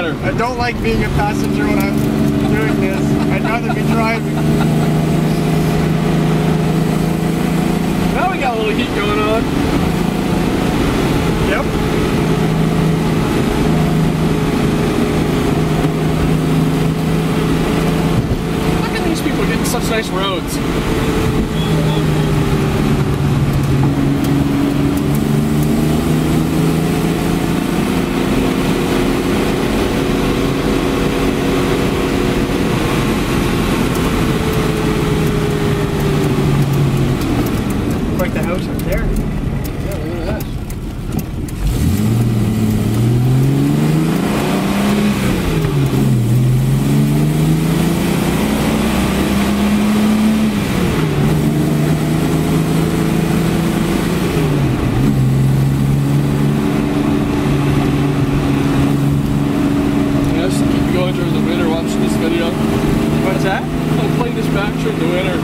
better. I don't like being a passenger when I'm doing this. I'd rather be driving. Now we got a little heat going on. Yep. Look at these people getting such nice roads. Like the house up there. Yeah, look at that. Yes, keep going during the winter watching this video. What's that? I'll play this back during the winter.